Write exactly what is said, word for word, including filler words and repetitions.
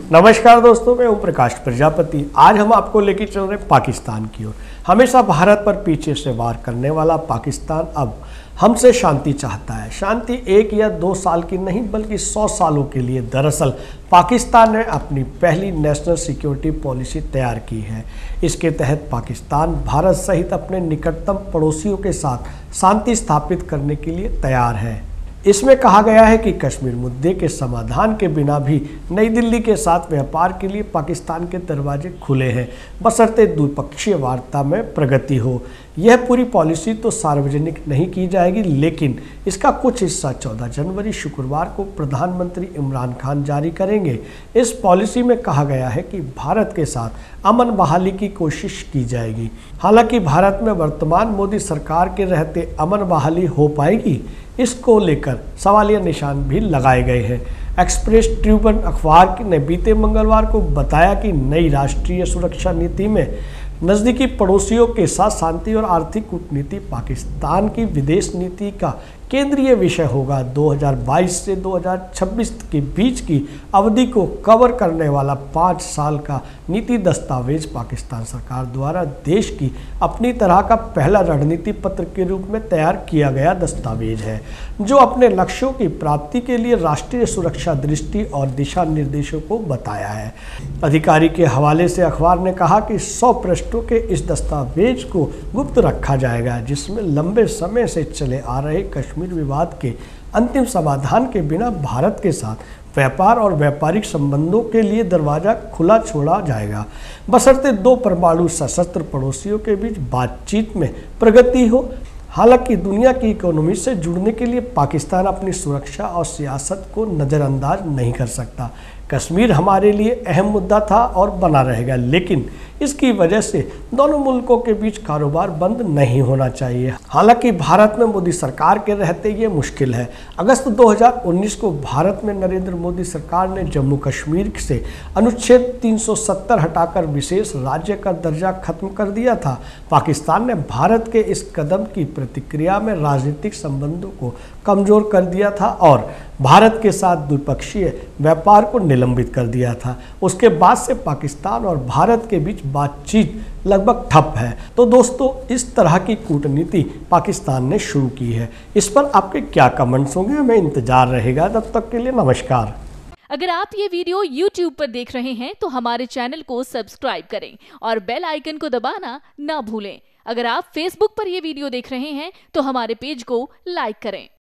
नमस्कार दोस्तों, मैं ओम प्रकाश प्रजापति। आज हम आपको लेके चल रहे पाकिस्तान की ओर। हमेशा भारत पर पीछे से वार करने वाला पाकिस्तान अब हमसे शांति चाहता है। शांति एक या दो साल की नहीं बल्कि सौ सालों के लिए। दरअसल पाकिस्तान ने अपनी पहली नेशनल सिक्योरिटी पॉलिसी तैयार की है। इसके तहत पाकिस्तान भारत सहित अपने निकटतम पड़ोसियों के साथ शांति स्थापित करने के लिए तैयार है। इसमें कहा गया है कि कश्मीर मुद्दे के समाधान के बिना भी नई दिल्ली के साथ व्यापार के लिए पाकिस्तान के दरवाजे खुले हैं, बशर्ते द्विपक्षीय वार्ता में प्रगति हो। यह पूरी पॉलिसी तो सार्वजनिक नहीं की जाएगी, लेकिन इसका कुछ हिस्सा चौदह जनवरी शुक्रवार को प्रधानमंत्री इमरान खान जारी करेंगे। इस पॉलिसी में कहा गया है कि भारत के साथ अमन बहाली की कोशिश की जाएगी। हालांकि भारत में वर्तमान मोदी सरकार के रहते अमन बहाली हो पाएगी, इसको लेकर सवालिया निशान भी लगाए गए हैं। एक्सप्रेस ट्रिब्यून अखबार ने बीते मंगलवार को बताया कि नई राष्ट्रीय सुरक्षा नीति में नज़दीकी पड़ोसियों के साथ शांति और आर्थिक कूटनीति पाकिस्तान की विदेश नीति का केंद्रीय विषय होगा। दो हज़ार बाईस से दो हज़ार छब्बीस के बीच की अवधि को कवर करने वाला पाँच साल का नीति दस्तावेज पाकिस्तान सरकार द्वारा देश की अपनी तरह का पहला रणनीति पत्र के रूप में तैयार किया गया दस्तावेज है, जो अपने लक्ष्यों की प्राप्ति के लिए राष्ट्रीय सुरक्षा दृष्टि और दिशा निर्देशों को बताया है। अधिकारी के हवाले से अखबार ने कहा कि सौ पृष्ठों के इस दस्तावेज को गुप्त रखा जाएगा, जिसमें लंबे समय से चले आ रहे कश्मीर विवाद के अंतिम समाधान के बिना भारत के साथ व्यापार और व्यापारिक संबंधों के लिए दरवाजा खुला छोड़ा जाएगा, बशर्ते दो परमाणु सशस्त्र पड़ोसियों के बीच बातचीत में प्रगति हो। हालांकि दुनिया की इकोनॉमी से जुड़ने के लिए पाकिस्तान अपनी सुरक्षा और सियासत को नज़रअंदाज नहीं कर सकता। कश्मीर हमारे लिए अहम मुद्दा था और बना रहेगा, लेकिन इसकी वजह से दोनों मुल्कों के बीच कारोबार बंद नहीं होना चाहिए। हालांकि भारत में मोदी सरकार के रहते ये मुश्किल है। अगस्त दो हज़ार उन्नीस को भारत में नरेंद्र मोदी सरकार ने जम्मू कश्मीर से अनुच्छेद तीन सौ सत्तर हटाकर विशेष राज्य का दर्जा खत्म कर दिया था। पाकिस्तान ने भारत के इस कदम की प्रतिक्रिया में राजनीतिक संबंधों को कमजोर कर दिया था और भारत के साथ द्विपक्षीय व्यापार को निलंबित कर दिया था। उसके बाद से पाकिस्तान और भारत के बीच बातचीत लगभग ठप है। तो दोस्तों, इस तरह की कूटनीति पाकिस्तान ने शुरू की है। इस पर आपके क्या कमेंट्स होंगे, हमें इंतजार रहेगा। तब तक के लिए नमस्कार। अगर आप ये वीडियो यूट्यूब पर देख रहे हैं तो हमारे चैनल को सब्सक्राइब करें और बेल आइकन को दबाना ना भूलें। अगर आप फेसबुक पर ये वीडियो देख रहे हैं तो हमारे पेज को लाइक करें।